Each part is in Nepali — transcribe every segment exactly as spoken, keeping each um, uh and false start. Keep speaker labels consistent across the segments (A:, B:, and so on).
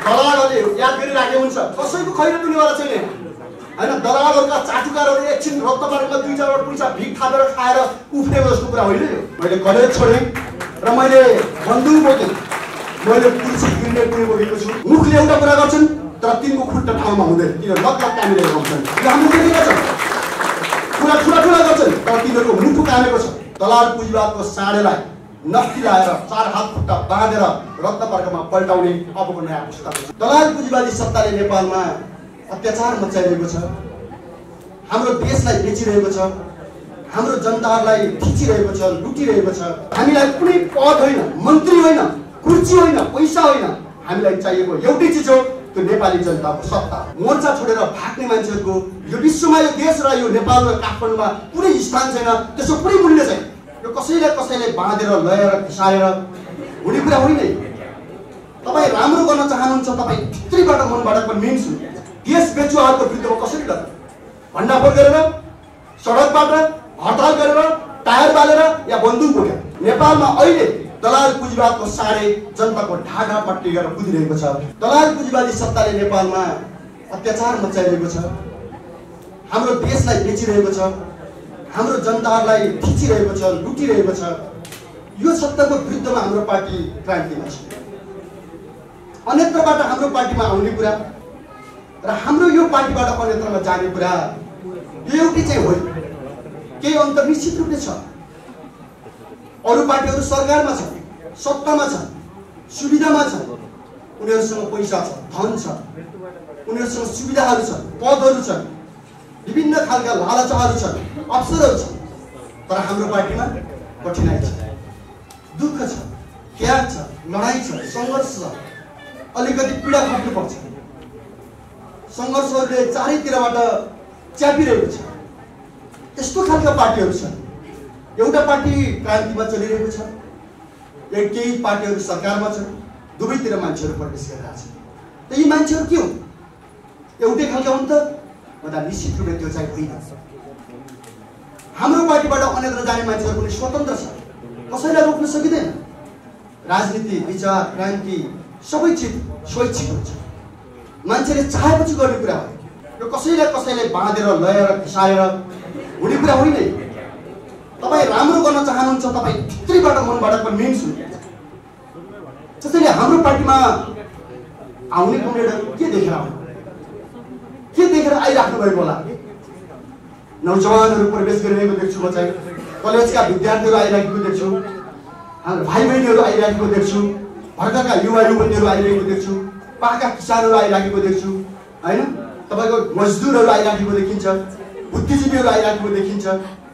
A: दलालहरूले याद गरिराखेको हुन्छ, कसैको खैरो दिनेवाला छैन हैन। दलालहरूका चाटुकारहरू एकछिन रत्नमार्गमा दुई चारवटा पैसा भिख थापेर खाएर उफ्रेको जस्तो कुरा होइन यो। मैले कलेज छोडेँ र मैले बन्दुक बोकेँ, मैले कुर्सी गिर्ने पनि बोकेको छु। मुखले एउटा कुरा गर्छन् तर तिनको खुट्टा ठाउँमा हुँदैन, किन लक लक कामिरहेको हुन्छन्। यो हामीले देखेका छौँ, कुरा ठुला ठुला गर्छन् तर तिनीहरूको मुटु कामेको छ। दलाल पुँजीवादको साँडेलाई नक्की लाएर चार हात खुट्टा बाँधेर रत्नमार्गमा पल्टाउने अबको नयाँ पुस्ता। दलाल पुँजीवादी सत्ताले नेपालमा अत्याचार मचाइरहेको छ, हाम्रो देशलाई बेचिरहेको छ, हाम्रो जनताहरूलाई थिचिरहेको छ, लुटिरहेको छ। हामीलाई कुनै पद होइन, मन्त्री होइन, कुर्सी होइन, पैसा होइन, हामीलाई चाहिएको एउटै चिज हो, त्यो नेपाली जनताको सत्ता। मोर्चा छोडेर भाग्ने मान्छेहरूको यो विश्वमा, यो देश र यो नेपाल र काठमाडौँमा कुनै स्थान छैन, त्यसको कुनै मूल्य छैन। यो कसैले कसैले बाँधेर लएर घिसारेर हुने कुरा होइन। तपाईँ राम्रो गर्न चाहनुहुन्छ, तपाईँ भित्रीबाट मनबाट कन्भिन्स हुनु। देश बेचुवाहरूको विरुद्धमा कसरी लड्नु? भण्डाफोड गरेर, सडकबाट हडताल गरेर, टायर बालेर या बन्दुक बोकेर? नेपालमा अहिले दलाल पुँजीवादको साँडे जनताको ढाडमा टेकेर कुदिरहेको छ। दलाल पुँजीवादी सत्ताले नेपालमा अत्याचार मचाइरहेको छ, हाम्रो देशलाई बेचिरहेको छ, हाम्रो जनताहरूलाई थिचिरहेको छ, लुटिरहेको छ। यो सत्ताको विरुद्धमा हाम्रो पार्टी क्रान्तिमा छ। अन्यत्रबाट हाम्रो पार्टीमा आउने कुरा र हाम्रो यो पार्टीबाट अन्यत्रमा जाने कुरा यो एउटै चाहिँ होइन, केही अन्तर निश्चित रूपले छ। अरू पार्टीहरू सरकारमा छन्, सत्तामा छन्, सुविधामा छन्, उनीहरूसँग पैसा छ, धन छ, उनीहरूसँग सुविधाहरू छन्, पदहरू छन्, विभिन्न खालका लालचाहरू छन्, अवसरहरू छन्। तर हाम्रो पार्टीमा कठिनाइ छ, दुःख छ, त्याग छ, लडाइँ छ, सङ्घर्ष छ, अलिकति पीडा खप्नुपर्छ। सङ्घर्षहरूले चारैतिरबाट च्यापिरहेको छ। यस्तो खालका पार्टीहरू छन्। एउटा पार्टी क्रान्तिमा चलिरहेको छ, एक केही पार्टीहरू सरकारमा छन्, दुवैतिर मान्छेहरू प्रवेश गरिरहेका छन्। त यी मान्छेहरू के हुन्? एउटै खालका हुन् त? भन्दा निश्चित रूपले त्यो चाहिँ होइन। हाम्रो पार्टीबाट अन्यत्र जाने मान्छेहरू पनि स्वतन्त्र छ, कसैलाई रोक्न सकिँदैन। राजनीति, विचार, क्रान्ति सबै चिज स्वैच्छिक हुन्छ, मान्छेले चाहेपछि गर्ने कुरा हो। यो कसैलाई कसैले बाँधेर लएर घिसारेर हुने कुरा होइन। तपाईँ राम्रो गर्न चाहनुहुन्छ, तपाईँ भित्रीबाट मनबाट कन्भिन्स हुनु। त्यसैले हाम्रो पार्टीमा आउने कमरेडहरू के देखेर आउनु, के देखेर आइराख्नु भएको होला? नौजवानहरू प्रवेश गरिरहेको देख्छु, म चाहिँ कलेजका विद्यार्थीहरू आइराखेको देख्छु, हाम्रो भाइ बहिनीहरू आइराखेको देख्छु, भर्खरका युवा युवतीहरू आइरहेको देख्छु, पाका किसानहरू आइराखेको देख्छु होइन। तपाईँको मजदुरहरू आइराखेको देखिन्छ, बुद्धिजीवीहरू आइराखेको देखिन्छ।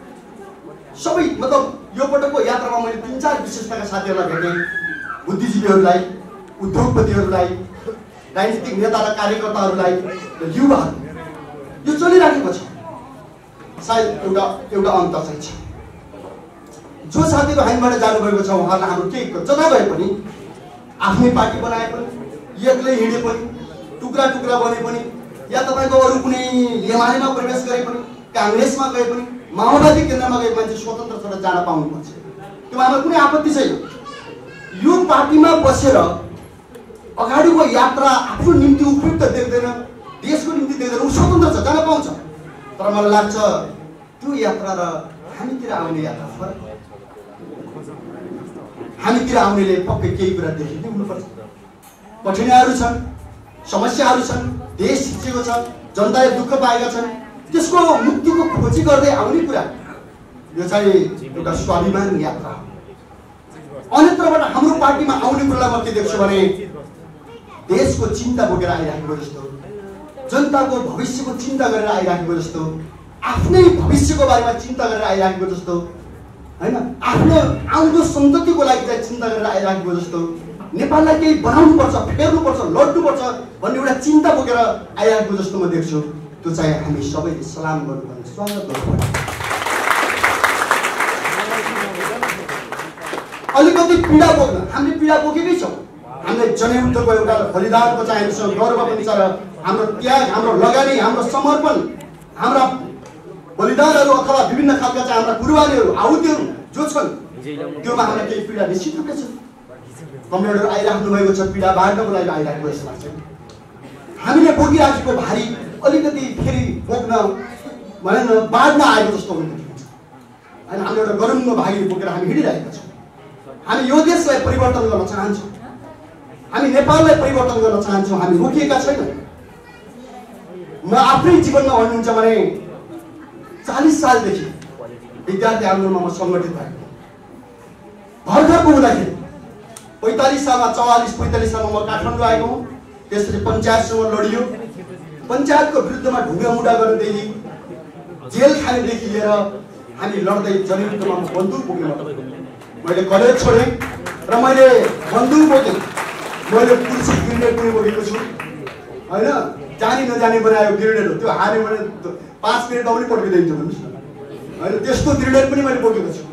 A: सबै मतलब यो पटकको यात्रामा मैले तिन चार विशेषताका साथीहरूलाई भेटेँ, बुद्धिजीवीहरूलाई, उद्योगपतिहरूलाई, राजनीतिक नेता र कार्यकर्ताहरूलाई र युवाहरू। यो चलिराखेको छ। सायद एउटा एउटा अन्तर चाहिँ छ। जो साथीहरू हामीबाट जानुभएको छ उहाँहरूलाई हाम्रो केही जता भए पनि, आफ्नै पार्टी बनाए पनि, एक्लै हिँडे पनि, टुक्रा टुक्रा बने पनि, या तपाईँको अरू कुनै एमालेमा प्रवेश गरे पनि, काङ्ग्रेसमा गए पनि, माओवादी केन्द्रमा गए मान्छे स्वतन्त्र छोडेर जान पाउनुपर्छ। त्यो हामीलाई कुनै आपत्ति छैन। यो पार्टीमा बसेर अगाडिको यात्रा आफ्नो निम्ति उपयुक्त देख्दैन, देशको निम्ति देख्दैन, ऊ स्वतन्त्र छ, जान पाउँछ। तर मलाई लाग्छ त्यो यात्रा र हामीतिर आउने यात्रा फरक। हामीतिर आउनेले पक्कै केही कुरा देखिँदै हुनुपर्छ। कठिनाइहरू छन्, समस्याहरू छन्, देश थिचेको छ, जनताले दुःख पाएका छन्, त्यसको मुक्तिको खोजी गर्दै आउने कुरा यो चाहिँ एउटा स्वाभिमान यात्रा हो। अन्यत्रबाट हाम्रो पार्टीमा आउने कुरालाई म के देख्छु भने देशको चिन्ता बोकेर आइराखेको जस्तो, जनताको भविष्यको चिन्ता गरेर आइराखेको जस्तो, आफ्नै भविष्यको बारेमा चिन्ता गरेर आइराखेको जस्तो हैन, आफ्नो आउँदो सन्ततिको लागि चाहिँ चिन्ता गरेर आइराखेको जस्तो, नेपाललाई केही बनाउनुपर्छ, फेर्नुपर्छ, लड्नुपर्छ भन्ने एउटा चिन्ता बोकेर आइराखेको जस्तो म देख्छु। त्यो चाहिँ हामी सबैले सलाम गर्नुपर्ने, स्वागत गर्नुपर्ने। अलिकति पीडा बोक्न हामीले पीडा बोकेकै छौँ। हामीले जनयुद्धको एउटा बलिदानको चाहिँ हामीसँग गर्व पनि छ र हाम्रो त्याग, हाम्रो लगानी, हाम्रो समर्पण, हाम्रा बलिदानहरू अथवा विभिन्न खालका चाहिँ हाम्रा कुर्बानीहरू, आहुतिहरू जो छन् त्योमा हामीलाई केही पीडा निश्चित रूपले छ। कमरेडहरू आइराख्नु भएको छ, पीडा बाँड्नको लागि आइराखेको जस्तो लाग्छ। हामीले बोकिराखेको भारी अलिकति फेरि बोक्न भएन बाँड्न आएको जस्तो हुन्छ होइन। हामी एउटा गरुङ्गो भागी बोकेर हामी हिँडिरहेका छौँ। हामी यो देशलाई परिवर्तन गर्न चाहन्छौँ, हामी नेपाललाई परिवर्तन गर्न चाहन्छौँ, हामी रोकिएका छैनौँ। म आफ्नै जीवनमा भन्नुहुन्छ भने चालीस सालदेखि विद्यार्थी आन्दोलनमा म सङ्गठित भएको। भर्खरको हुँदाखेरि पैँतालिस सालमा चौवालिस पैँतालिस सालमा म काठमाडौँ आएको हुँ। त्यसपछि पञ्चायतसँग लडियो। पञ्चायतको विरुद्धमा ढुङ्गा मुढा गर्नेदेखि जेल खानेदेखि लिएर हामी लड्दै जनयुद्धमा म बन्दुक बोक्ने मैले कलेज छोडेँ र मैले बन्दुक बोकेँ। मैले पुलिस ग्रेनेड पनि बोकेको छु होइन। जानी नजानी बनायो ग्रेनेड हो, त्यो हार्यो भने पाँच मिनटमा पनि पड्किदिन्छु भन्नुहोस् न होइन। त्यस्तो ग्रेनेड पनि मैले बोकेको छु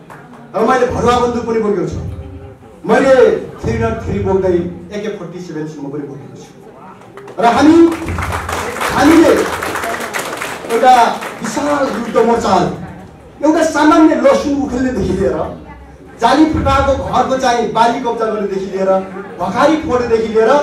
A: र मैले भरुवा बन्दुक पनि बोकेको छु। मैले थ्री नट थ्री बोक्दै एके फोर्टी सेभेनसम्म पनि बोकेको छु। र हामी हामीले एउटा विशाल युद्ध मोर्चा, एउटा सामान्य लसुन उखेल्नेदेखि लिएर जाली फटाको घरको चाहिँ बाली कब्जा गर्नेदेखि लिएर भखारी फोड्नेदेखि लिएर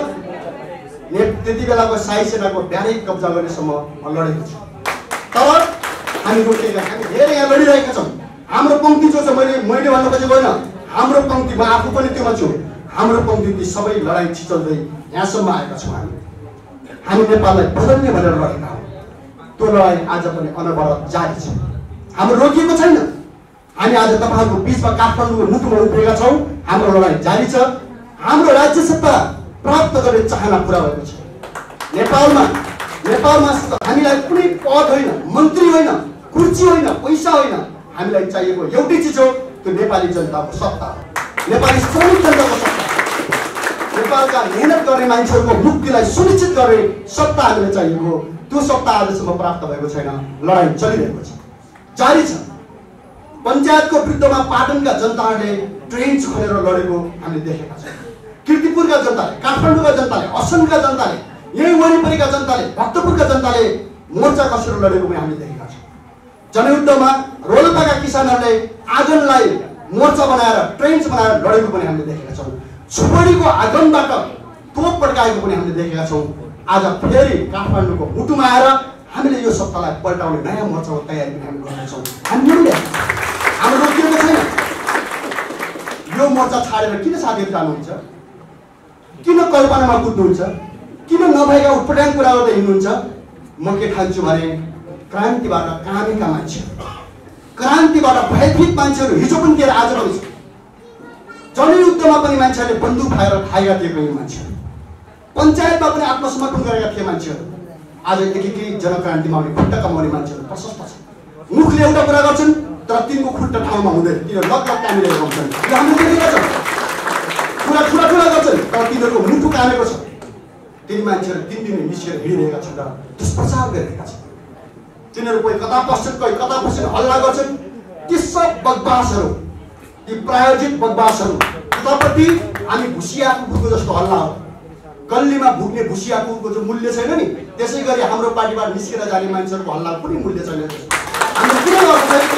A: त्यति बेलाको साई सेनाको ब्यारेक कब्जा गर्नेसम्म लडेको छु। तर हामी रोकेका, हामी धेरै यहाँ लडिरहेका छौँ। हाम्रो पङ्क्ति जो छ, मैले मैले भन्नु खोजेको होइन, हाम्रो पङ्क्ति म आफू पनि त्योमा छु। हाम्रो पङ्क्ति ती सबै लडाइँ छिचल्दै यहाँसम्म आएका छौँ। हामी हामी नेपाललाई बदल्ने भनेर लडेका हौँ। त्यो लडाइँ आज पनि अनवरत जारी छ, हाम्रो रोकिएको छैन। हामी आज तपाईँहरूको बिचमा काठमाडौँको मुटुमा उभिएका छौँ। हाम्रो लडाइँ जारी छ। हाम्रो राज्य सत्ता प्राप्त गर्ने चाहना पुरा भएको छ। नेपालमा नेपालमा हामीलाई कुनै पद होइन, मन्त्री होइन, कुर्सी होइन, पैसा होइन, हामीलाई चाहिएको एउटै चिज हो, त्यो नेपाली जनताको सत्ता हो, नेपाली श्रमिक जनताको सत्ता, नेपालका मेहनत गर्ने मान्छेहरूको मुक्तिलाई सुनिश्चित गर्ने सत्ता हामीलाई चाहिएको। त्यो सत्ता आजसम्म प्राप्त भएको छैन। लडाइँ चलिरहेको छ, जारी छ। पञ्चायतको विरुद्धमा पाटनका जनताहरूले ट्रेन्च खोलेर लडेको हामीले देखेका छौँ। कीर्तिपुरका जनताले, काठमाडौँका जनताले, असमका जनताले, यही वरिपरिका जनताले, भक्तपुरका जनताले मोर्चा कसेर लडेको पनि हामीले देखेका छौँ। जनयुद्धमा रोल्पाका किसानहरूले आँगनलाई मोर्चा बनाएर ट्रेन्च बनाएर लडेको पनि हामीले देखेका छौँ। छुपडीको आँगनबाट तोप पड्काएको पनि हामीले देखेका छौँ। आज फेरि काठमाडौँको मुटुमा आएर हामीले यो सत्तालाई पल्टाउने नयाँ मोर्चाको तयारी पनि हामी गर्नेछौँ। हामीले हाम्रो रोकिएको छैन। यो मोर्चा छाडेर किन साथीहरू जानुहुन्छ? किन कल्पनामा कुद्नुहुन्छ? किन नभएका उटपटाङ कुरा गर्दै हिँड्नुहुन्छ? म के ठान्छु भने क्रान्तिबाट कामेका मान्छेहरू, क्रान्तिबाट भयभीत मान्छेहरू हिजो पनि थिए, आज पनि छ। जनयुद्धमा पनि मान्छेहरूले बन्दुक खाएर खाएका थिए पनि मान्छेहरू, पञ्चायतमा पनि आत्मसमर्पण गरेका थिए मान्छेहरू। आज एकीकृत जनक्रान्तिमा आउने खुट्टा कमाउने मान्छेहरू प्रशस्त छ। मुखले एउटा कुरा गर्छन् तर तिनको खुट्टा ठाउँमा हुँदैन, किन लग लग कामिरहेको हुन्छन्। यो हामीले देखेका छौँ। कुरा ठुला ठुला गर्छन् तर तिनीहरूको मुटु कामेको छ। तिनी मान्छेहरू दिन दिन निस्केर हिँडिरहेका छन् र दुष्प्रचार गरिरहेका छन्। तिनीहरू कोही कता पस्छन्, कोही कता पस्छन्, हल्ला गर्छन्। ती सब बकवासहरू, ती प्रायोजित बकवासहरू उतापट्टि हामी भुसिया कुकुरको जस्तो हल्ला हो। गल्लीमा भुक्ने भुसिया कुकुरको जो मूल्य छैन नि, त्यसै गरी हाम्रो पार्टीबाट निस्केर जाने मान्छेहरूको हल्ला कुनै मूल्य छैन। हामीले किन गर्नु छैन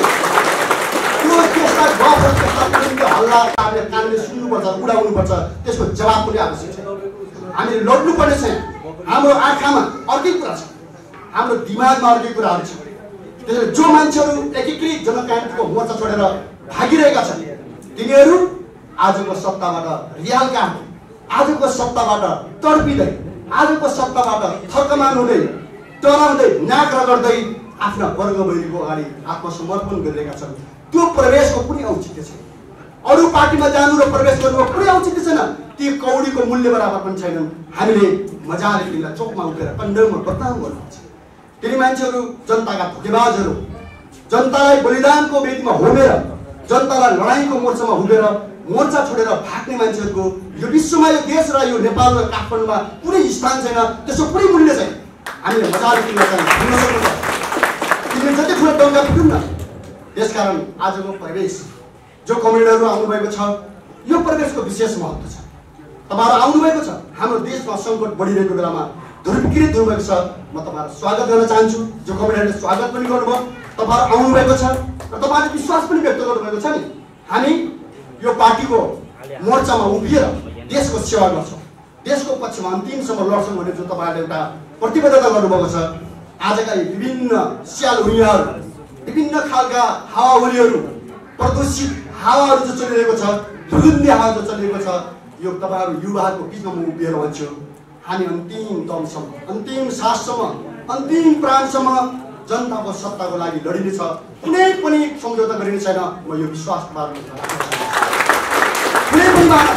A: त्यो त्यसका गफहरू, त्यसका कुनै हल्ला कानले कानले सुन्नुपर्छ, उडाउनुपर्छ, त्यसको जवाब पनि आवश्यक छ। हामीले लड्नुपर्ने छैन। हाम्रो आँखामा अर्कै कुरा छ, हाम्रो दिमागमा अर्कै कुराहरू छ। त्यसैले जो मान्छेहरू एकीकृत जनक्रान्तिको मोर्चा छोडेर भागिरहेका छन् तिनीहरू आजको सत्ताबाट रियालका, आजको सत्ताबाट तडपिँदै, आजको सत्ताबाट थर्कमान हुँदै, डराउँदै, नाक रगड्दै आफ्ना वर्गबैरीको अगाडि आत्मसमर्पण गरिरहेका छन्। त्यो प्रवेशको कुनै औचित्य छैन। अरू पार्टीमा जानु र प्रवेश गर्नुको कुनै औचित्य छैन। ती कौडीको मूल्य बराबर पनि छैनन्। हामीले मजाले तिनीलाई चोकमा उठेर कन्डममा बदनाम गर्नुपर्छ। तिनी मान्छेहरू जनताका धोकेबाजहरू, जनतालाई बलिदानको वेदीमा होमेर, जनतालाई लडाइँको मोर्चामा हुँदेर मोर्चा छोडेर भाग्ने मान्छेहरूको यो विश्वमा, यो देश र यो नेपाल र काठमाडौँमा कुनै स्थान छैन, त्यसको कुनै मूल्य छैन। हामीले मजाले तिनीहरूलाई भन्न सक्नुपर्छ। तिमीले जति ठुलो डङ्गा फिर्नु न। त्यसकारण आजको प्रवेश जो कमेडहरू आउनुभएको छ, यो प्रवेशको विशेष महत्त्व छ। तपाईँहरू आउनुभएको छ। हाम्रो देशमा सङ्कट बढिरहेको बेलामा ध्रुवीकृत हुनुभएको छ। म तपाईँहरू स्वागत गर्न चाहन्छु। जो कमेडहरूले स्वागत पनि गर्नुभयो, तपाईँहरू आउनुभएको छ र तपाईँहरूले विश्वास पनि व्यक्त गर्नुभएको छ नि हामी यो पार्टीको मोर्चामा उभिएर देशको सेवा गर्छौँ, देशको पक्षमा अन्तिमसम्म लड्छौँ भन्ने जुन तपाईँहरूले एउटा प्रतिबद्धता गर्नुभएको छ। आजका यी विभिन्न स्यालहुरीहरू, विभिन्न खालका हावाहुरीहरू, प्रदूषित हावाहरू जो चलिरहेको छ, दुर्गन्धी हावा जो चलिरहेको छ, यो तपाईँहरू युवाहरूको बिचमा म उभिएर भन्छु, हामी अन्तिम दमसम्म, अन्तिम साससम्म, अन्तिम प्राणसम्म जनताको सत्ताको लागि लडिनेछ। कुनै पनि सम्झौता गरिने छैन। म यो विश्वास तपाईँहरू कुनै पनि बाटो,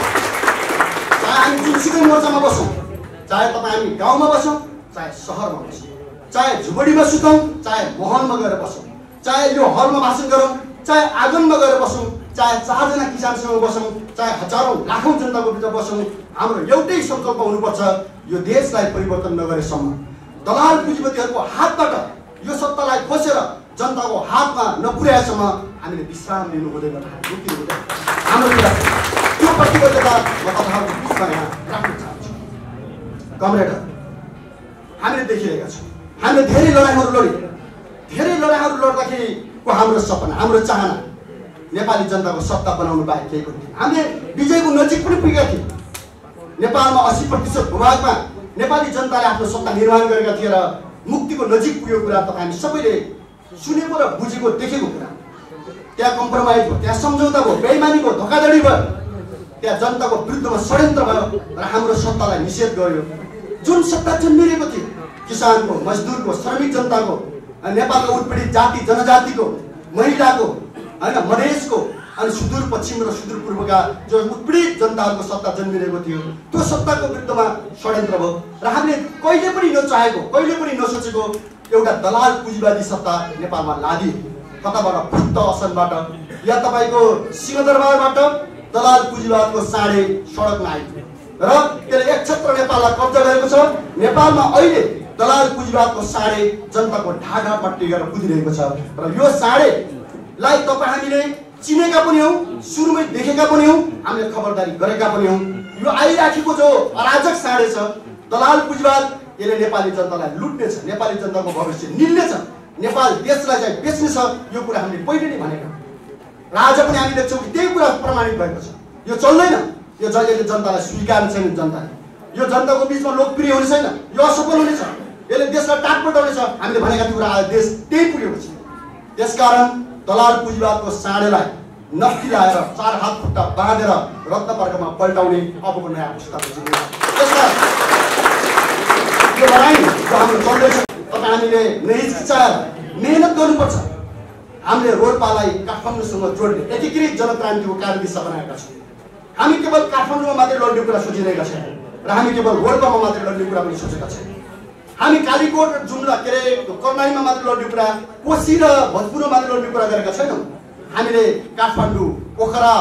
A: चाहे हामी जुनसुकै मोर्चामा बसौँ, चाहे तपाईँ हामी गाउँमा बसौँ, चाहे सहरमा बसौँ, चाहे झुपडीमा सुतौँ, चाहे महलमा गएर बसौँ, चाहे यो हलमा भाषण गरौँ, चाहे आँगनमा गएर बसौँ, चाहे चारजना किसानसँग बसौँ, चाहे हजारौँ लाखौँ जनताको बिचमा बसौँ, हाम्रो एउटै सङ्कल्प हुनुपर्छ, यो देशलाई परिवर्तन नगरेसम्म, दलाल पुँजीपतिहरूको हातबाट यो सत्तालाई खोसेर जनताको हातमा नपुर्याएसम्म हामीले विश्राम लिनु हुँदैन, मुक्ति हुँदैन। हाम्रो त्यो प्रतिबद्धता म तपाईँहरूको बिचमा यहाँ राख्न चाहन्छु। कमरेडर, हामीले देखिरहेका छौँ, हामीले धेरै लडाइँहरू लड्यौँ, धेरै लडाइँहरू लड्दाखेरिको हाम्रो सपना, हाम्रो चाहना नेपाली जनताको सत्ता बनाउनु बाहेक केही पनि थिएन। हामीले विजयको नजिक पनि पुगेका थियौँ। नेपालमा अस्सी प्रतिशत भूभागमा नेपाली जनताले आफ्नो सत्ता निर्माण गरेका थिए र मुक्तिको नजिक पुगेको कुरा तपाईँ हामी सबैले सुनेको र बुझेको देखेको कुरा। त्यहाँ कम्प्रोमाइज भयो, त्यहाँ सम्झौता भयो, बेइमानी भयो, धोकाधडी भयो, त्यहाँ जनताको विरुद्धमा षड्यन्त्र भयो र हाम्रो सत्तालाई निषेध गर्यो। जुन सत्ता जन्मिरहेको थियो, किसानको, मजदुरको, श्रमिक जनताको, नेपालको उत्पीडित जाति जनजातिको, महिलाको, होइन मधेसको, अनि सुदूरपश्चिम र सुदूरपूर्वका जो उत्पीडित जनताहरूको सत्ता जन्मिरहेको थियो, त्यो सत्ताको विरुद्धमा षड्यन्त्र भयो र हामीले कहिले पनि नचाहेको, कहिले पनि नसोचेको एउटा दलाल पुँजीवादी सत्ता नेपालमा लादियो। कताबाट भुत्त असलबाट या तपाईँको सिंहदरबारबाट दलाल पुँजीवादको साँडे सडकमा आयो र त्यसले एक क्षेत्र नेपाललाई कब्जा गरेको छ। नेपालमा अहिले दलाल पुँजीवादको साँडे जनताको ढाडमा टेकेर कुदिरहेको छ र यो साँडेलाई तपाईँ हामीले चिनेका पनि हौँ, सुरुमै देखेका पनि हौँ, हामीले खबरदारी गरेका पनि हौँ। यो आइराखेको जो अराजक साँडे छ, दलाल पुँजीवाद, यसले नेपाली जनतालाई लुट्नेछ, नेपाली जनताको भविष्य निल्नेछ, नेपाल देशलाई चाहिँ बेच्ने छ। यो कुरा हामीले पहिले नै भनेका र आज पनि हामी देख्छौँ कि त्यही कुरा प्रमाणित भएको छ। यो चल्दैन, यो जहिले जनतालाई स्वीकार्ने छैन, जनताले यो जनताको बिचमा लोकप्रिय हुने छैन, यो असफल हुनेछ, यसले देशलाई टाट पटाउनेछ। हामीले भनेका थियो आज देश त्यही पुगेको छ। त्यसकारण दलाल पुँजीवादको साँडेलाई नफ्ती लाएर चार हात खुट्टा बाँधेर रत्नपर्कमा पल्टाउने अबको नयाँ पुस्ताको जिम्मेवारी। यो लडाइँ जो हाम्रो चल्दैछ, तपाईँ हामीले नहिचकिचाएर मेहनत गर्नुपर्छ। हामीले रोल्पालाई काठमाडौँसँग जोड्ने एकीकृत जनक्रान्तिको कार्यदिशा बनाएका छौँ। हामी केवल काठमाडौँमा मात्रै लड्ने कुरा सोचिरहेका छैनौँ र हामी केवल रोल्पामा मात्रै लड्ने कुरा पनि सोचेका छैनौँ। हामी कालीकोट र जुम्ला के अरे कर्णालीमा मात्रै लड्ने कुरा, कोशी र भोजपुरमा मात्रै लड्ने कुरा गरेका छैनौँ। हामीले काठमाडौँ, पोखरा,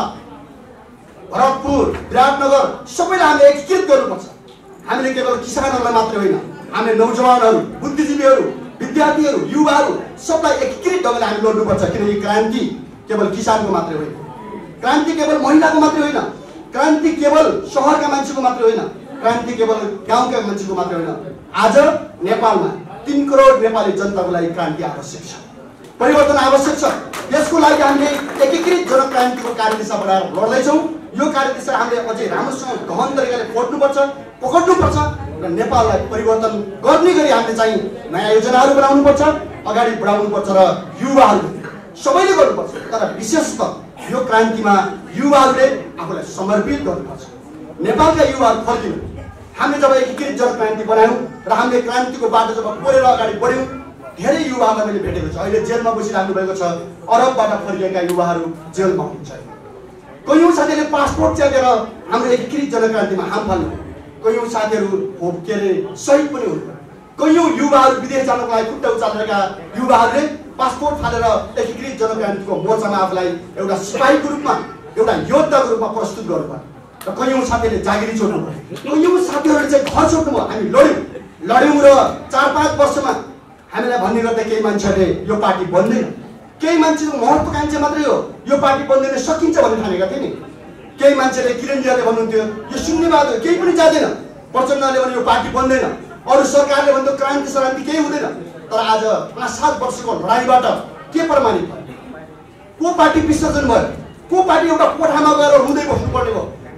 A: भरतपुर, विराटनगर सबैलाई हामीले एकीकृत गर्नुपर्छ। हामीले केवल किसानहरूलाई मात्रै होइन, हामीले नौजवानहरू, बुद्धिजीवीहरू, विद्यार्थीहरू, युवाहरू सबलाई एकीकृत ढङ्गले हामी लड्नुपर्छ। किनकि क्रान्ति केवल किसानको मात्रै होइन, क्रान्ति केवल महिलाको मात्रै होइन, क्रान्ति केवल सहरका मान्छेको मात्रै होइन, क्रान्ति केवल गाउँका मान्छेको मात्रै होइन। आज नेपालमा तीन करोड नेपाली जनताको लागि क्रान्ति आवश्यक छ, परिवर्तन आवश्यक छ। यसको लागि हामीले एकीकृत जनक्रान्तिको कार्यदिशा बनाएर लड्दैछौँ। यो कार्यदिशा हामीले अझै राम्रोसँग गहन तरिकाले खोज्नुपर्छ, पकड्नुपर्छ र नेपाललाई परिवर्तन गर्ने गरी हामीले चाहिँ नयाँ योजनाहरू बनाउनुपर्छ, अगाडि बढाउनुपर्छ र युवाहरू सबैले गर्नुपर्छ। तर विशेषतः यो क्रान्तिमा युवाहरूले आफूलाई समर्पित गर्नुपर्छ। नेपालका युवाहरू फर्किनु। हामीले जब एकीकृत जनक्रान्ति बनायौँ र हामीले क्रान्तिको बाटो जब कोरेर अगाडि बढ्यौँ, धेरै युवाहरूलाई मैले भेटेको छु। अहिले जेलमा बसिराख्नु भएको छ, अरबबाट फर्किएका युवाहरू जेलमा हुनुहुन्छ। कयौँ साथीहरूले पासपोर्ट च्यातेर हाम्रो एकीकृत जनक्रान्तिमा हाम फाल्नु, कयौँ साथीहरू होप के अरे सहिद पनि हुनु, कयौँ युवाहरू विदेश जानको लागि खुट्टा उचालेका युवाहरूले पासपोर्ट फालेर एकीकृत जनक्रान्तिको मोर्चामा आफूलाई एउटा सिपाहीको रूपमा, एउटा योद्धाको रूपमा प्रस्तुत गर्नुभयो र कयौँ साथीहरूले जागिरी छोड्नु भयो, कयौँ साथीहरूले चाहिँ घर छोड्नु भयो। हामी लड्यौँ लड्यौँ र चार पाँच वर्षमा हामीलाई भन्ने गर्दा केही मान्छेहरूले यो पार्टी बन्दैन, केही मान्छेको महत्त्वकांक्षा मात्रै हो यो पार्टी बन्दैन सकिन्छ भन्ने ठानेका थिए नि। केही मान्छेले किरणजीले भन्नुहुन्थ्यो यो शून्यवाद हो, केही पनि जाँदैन, प्रचण्डले भने यो पार्टी बन्दैन, अरू सरकारले भन्थ्यो क्रान्ति सरान्ति केही हुँदैन। तर आज पाँच सात वर्षको लडाइँबाट के प्रमाणित भयो? को पार्टी विसर्जन भयो? को पार्टी एउटा कोठामा गएर रुँदै बस्नुपर्ने भयो?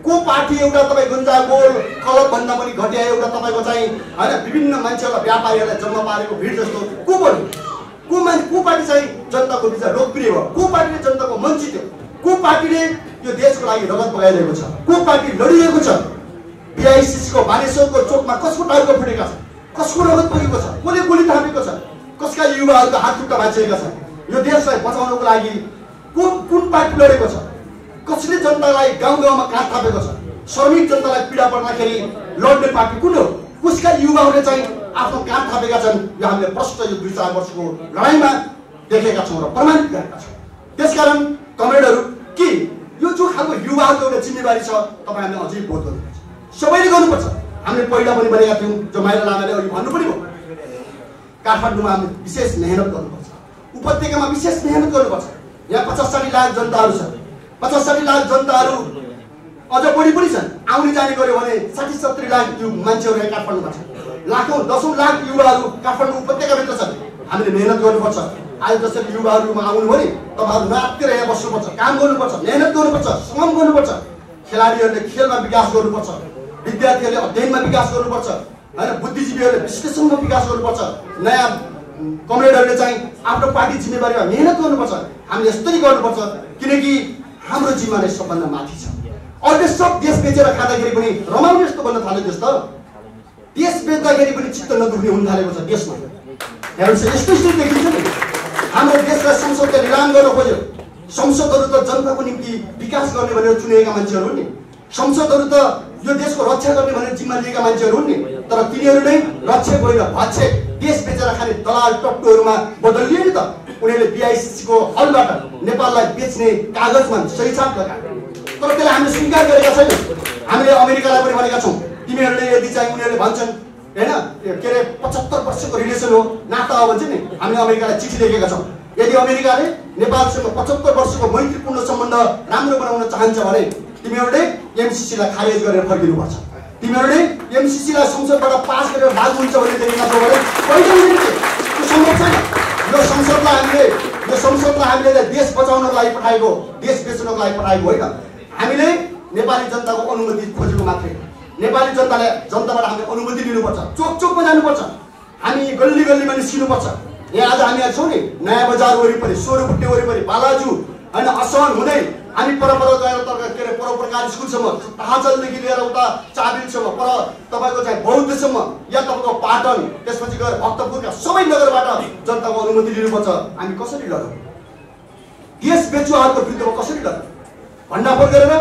A: को पार्टी एउटा तपाईँ गुन्जागोल कलबभन्दा पनि घटिया एउटा तपाईँको चाहिँ होइन विभिन्न मान्छेहरूलाई व्यापारीहरूलाई जम्मा पारेको भिड जस्तो को बोल्यो को मान्छे को पार्टी चाहिँ जनताको बिचमा लोकप्रिय भयो को पार्टीले जनताको मन जित्यो को पार्टीले यो देशको लागि रगत बगाइरहेको छ को पार्टी लडिरहेको छ बीआईसीसीको बानेश्वरको चोकमा कसको टाउको फुटेका छ कसको रगत बगेको छ कसले गोली थापेको छ कसका युवाहरूको हात खुट्टा भाँचिएका छन् यो देशलाई बचाउनको लागि को कुन पार्टी लडेको छ कसले जनतालाई गाउँ गाउँमा काठ थापेको छ श्रमिक जनतालाई पीडा पर्दाखेरि लड्ने पार्टी कुन हो कसका युवाहरूले चाहिँ आफ्नो काठ थापेका छन् यो हामीले प्रष्ट यो दुई चार वर्षको लडाइँमा देखेका छौँ र प्रमाणित गरेका छौँ त्यसकारण कमरेडहरू के यो जो खालको युवाहरूको एउटा जिम्मेवारी छ तपाईँ हामीले अझै बोध गर्नुपर्छ सबैले गर्नुपर्छ हामीले पहिला पनि भनेका थियौँ जो माइला लामाले अघि भन्नु पनि भयो काठमाडौँमा हामीले विशेष मेहनत गर्नुपर्छ उपत्यकामा विशेष मेहनत गर्नुपर्छ यहाँ पचास साठी लाख जनताहरू छ पचास साठी लाख जनताहरू अझ बढी पनि छन् आउने जाने गर्यो भने साठी सत्तरी लाख यो मान्छेहरू यहाँ काठमाडौँमा छन् लाखौँ दसौँ लाख युवाहरू काठमाडौँ उपत्यकाभित्र छन् हामीले मेहनत गर्नुपर्छ आज जसरी युवाहरूमा आउनु भने तपाईँहरू नाप्तिर यहाँ बस्नुपर्छ काम गर्नुपर्छ मेहनत गर्नुपर्छ श्रम गर्नुपर्छ खेलाडीहरूले खेलमा विकास गर्नुपर्छ विद्यार्थीहरूले अध्ययनमा विकास गर्नुपर्छ होइन बुद्धिजीवीहरूले विश्लेषणमा विकास गर्नुपर्छ नयाँ कमरेडहरूले चाहिँ आफ्नो पार्टी जिम्मेवारीमा मेहनत गर्नुपर्छ हामीले यस्तै गर्नुपर्छ किनकि हाम्रो जिम्मा नै सबभन्दा माथि छ अर्को सब देश बेचेर खाँदाखेरि पनि रमाउने जस्तो बन्न थाल्यो जस्तो देश बेच्दाखेरि पनि चित्त नदुख्ने हुन थालेको छ देशमा हेर्नुहोस् यस्तो स्थिति देखिन्छ नि हाम्रो देशलाई संसदले निलाम गर्न खोज्यो संसदहरू त जनताको निम्ति विकास गर्ने भनेर चुनेका मान्छेहरू हुन् नि संसदहरू त यो देशको रक्षा गर्ने भनेर जिम्मा लिएका मान्छेहरू हुन् नि तर तिनीहरू नै रक्षक होइन भक्षक देश बेचेर खाने दलाल टप्टुहरूमा बदलिए नि त उनीहरूले बीआईसीसीको हलबाट नेपाललाई बेच्ने कागजमा सही छाप लगाए तर त्यसलाई हामीले स्वीकार गरेका छैनौँ हामीले अमेरिकालाई पनि भनेका छौँ तिमीहरूले यदि चाहिँ उनीहरूले भन्छन् होइन के अरे पचहत्तर वर्षको रिलेसन हो नाता हो भन्छ नि हामीले अमेरिकालाई चिठी लेखेका छौँ यदि अमेरिकाले नेपालसँग पचहत्तर वर्षको मैत्रीपूर्ण सम्बन्ध राम्रो बनाउन चाहन्छ भने तिमीहरूले एमसीसीलाई खारेज गरेर फर्किनुपर्छ तिमीहरूले एमसीसीलाई संसदबाट पास गरेर लागू हुन्छ भने देखेका छौ भने कहिले त्यो सम्भव छैन यो संसदलाई हामीले यो संसदलाई हामीले देश बचाउनको लागि पठाएको देश बेच्नको लागि पठाएको होइन हामीले नेपाली जनताको अनुमति खोजेको मात्रै नेपाली जनताले जनताबाट हामीले अनुमति लिनुपर्छ चोक चोकमा जानुपर्छ हामी गल्ली गल्लीमा निस्किनुपर्छ यहाँ आज हामी छौँ नि नयाँ बजार वरिपरि सोह्रफुट्टे वरिपरि बालाजु होइन असहन हुँदै हामी परपर गएर के अरे परोपकार स्कुलसम्म ताहाजलदेखि लिएर उता चाबिलसम्म पर तपाईँको चाहिँ बौद्धसम्म या तपाईँको पाटन त्यसपछि गएर भक्तपुरका सबै नगरबाट जनताको अनुमति लिनुपर्छ हामी कसरी लडौँ देश बेचुवाहरूको विरुद्धमा कसरी लडौँ भण्डाफोड गरेर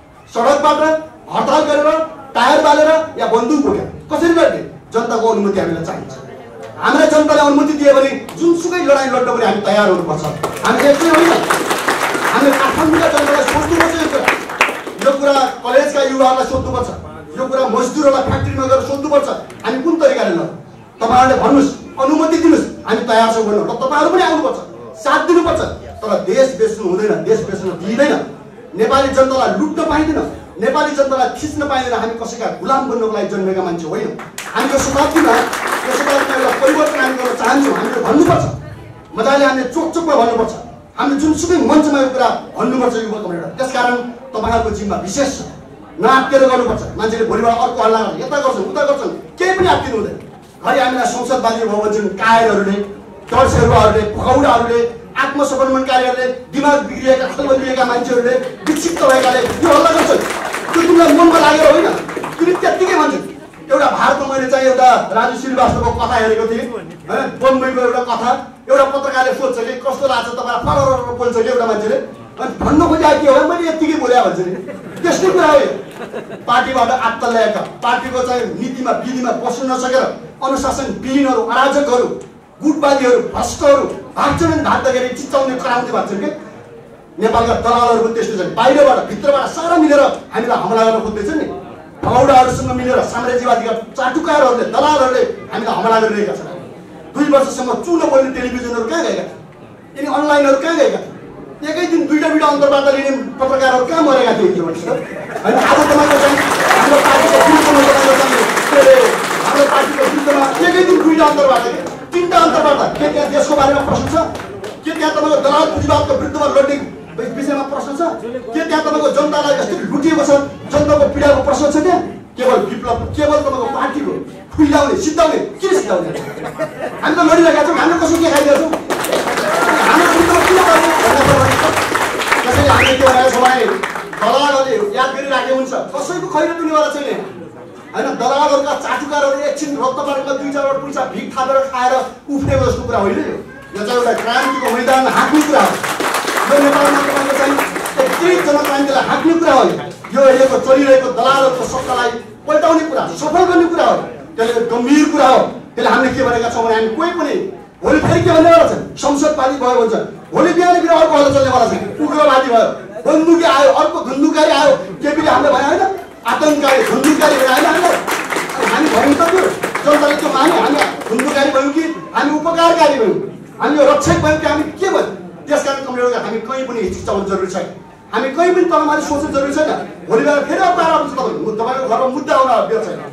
A: सडकबाट हडताल गरेर टायर बालेर या बन्दुक बोकेर कसरी लड्ने जनताको अनुमति हामीलाई चाहिन्छ हाम्रा जनताले अनुमति दियो भने जुनसुकै लडाइँ लड्न पनि हामी तयार हुनुपर्छ हामी एक्लै होइन हामीले काठमाडौँका जनतालाई सोध्नुपर्छ यो कुरा यो कुरा कलेजका युवाहरूलाई सोध्नुपर्छ यो कुरा मजदुरहरूलाई फ्याक्ट्रीमा गएर सोध्नुपर्छ हामी कुन तरिकाले लड्छौँ तपाईँहरूले भन्नुहोस् अनुमति दिनुहोस् हामी तयार छौँ भन्नु र तपाईँहरू पनि आउनुपर्छ साथ दिनुपर्छ तर देश बेच्नु हुँदैन देश बेच्नु दिँदैन नेपाली जनतालाई लुट्न पाइँदैन नेपाली जनतालाई खिच्न पाइँदैन हामी कसैका गुलाम बन्नको लागि जन्मेका मान्छे होइनौँ हामी यो शताब्दीमा यो शताब्दीमा एउटा परिवर्तन हामी गर्न चाहन्छौँ हामीले भन्नुपर्छ मजाले हामीले चोक चोकमा भन्नुपर्छ हामीले जुनसुकै मञ्चमा यो कुरा भन्नुपर्छ युवा कमरेडर त्यसकारण तपाईँहरूको जिम्मा विशेष छ नआत्तिएर गर्नुपर्छ मान्छेले भोलिबाट अर्को हल्ला गर्छ यता गर्छन् उता गर्छन् केही पनि आत्तिनु हुँदैन घरि हामीलाई संसदवादी भयो भन्छन् कायरहरूले दर्शकहरूले भगौडाहरूले आत्मसमर्पणकारीहरूले दिमाग बिग्रिएका खलबलिएका मान्छेहरूले विक्षिप्त भएकाले यो हल्ला गर्छन् त्यो तिमीलाई मनमा लागेर होइन तिमी त्यत्तिकै भन्छन् एउटा भारतमा मैले चाहिँ एउटा राजु श्रीवास्तवको कथा हेरेको थिएँ होइन बम्बईको एउटा कथा एउटा पत्रकारले सोध्छ कि कस्तो लाग्छ तपाईँ फरर बोल्छ कि एउटा मान्छेले अनि भन्नु खोजेको के हो मैले यत्तिकै बोले भन्छ नि त्यस्तै कुरा हो यो पार्टीबाट आत्ता ल्याएका पार्टीको चाहिँ नीतिमा विधिमा बस्न नसकेर अनुशासन विहीनहरू अराजकहरू गुटबाजीहरू भ्रष्टहरू भाग्छन् भाग्दाखेरि चिच्चाउने कराउने भन्छन् कि नेपालका दलालहरू पनि त्यस्तो छन् बाहिरबाट भित्रबाट सारा मिलेर हामीलाई हमला गर्न खोज्दैछन् नि भगौडाहरूसँग मिलेर साम्राज्यवादीका चाटुकारहरूले दलालहरूले हामीलाई हमला गरिरहेका छन् दुई वर्षसम्म चुनो बोल्ने टेलिभिजनहरू कहाँ गएका थिए यिनी अनलाइनहरू कहाँ गएका थिए एकै दिन दुईवटा दुईवटा अन्तर्वार्ता लिने पत्रकारहरू कहाँ मरेका थिए त्यो भन्छ होइन आज तपाईँको चाहिँ हाम्रो पार्टीको विरुद्धमा हाम्रो पार्टीको विरुद्धमा एकै दिन दुईवटा अन्तर्वार्ता तिनवटा अन्तर्वार्ता के त्यहाँ देशको बारेमा प्रश्न छ के त्यहाँ तपाईँको दलाल पुँजीवादको विरुद्धमा लड्ने विषयमा प्रश्न छ के त्यहाँ तपाईँको जनतालाई यस्तो लुटिएको छ जनताको पीडाको प्रश्न छ त्यहाँ केवल विप्लव केवल तपाईँको पार्टीको खुइलाउने सिद्धाउने किन सिद्धाउने हामी त लडिरहेका छौँ हाम्रो कसो के खाइरहेको छौँ हाम्रो विप्लव किन गर्ने त्यसैले हामीले के भनेको छौँ भने दलालहरूले याद गरिराखेको हुन्छ कसैको खैरो दुनीवाला छैन होइन दलालहरूका चाटुकारहरू एकछिन रक्त पारेको दुई चारवटा पैसा भिख थापेर खाएर उफ्रेको जस्तो कुरा होइन यो यो चाहिँ एउटा क्रान्तिको मैदानमा हाँक्ने कुरा हो यो नेपालमा तपाईँको चाहिँ यति जनक्रान्तिलाई हाँक्ने कुरा हो यो अहिलेको चलिरहेको दलालहरूको सत्तालाई पल्टाउने कुरा सफल गर्ने कुरा हो त्यसले गम्भीर कुरा हो त्यसले हामीले के भनेका छौँ भने हामी कोही पनि भोलि फेरि के भन्नेवाला छ संसदवादी भयो भन्छ भोलि बिहान फेरि अर्को हल्ला चल्नेवाला छ उग्रवादी भयो बन्दुकी आयो अर्को धुन्धुकारी आयो केपीले हामीले भने होइन आतङ्ककारी धुन्धुकारी भने होइन हामीलाई हामी भयौँ त त्यो जनताले त्यो माने हामी धुन्धुकारी भयौँ कि हामी उपकारकारी भयौँ हामी यो रक्षक भयौँ कि हामी के भयौँ त्यस कारण कमरेड हामी कहीँ पनि हिचकिचाउनु जरुरी छैन हामी कहीँ पनि तलमाथि सोच्नु जरुरी छैन भोलि बेला फेरि अर्को आएर आउँछ तपाईँ तपाईँको घरमा मुद्दा आउन बेर छैन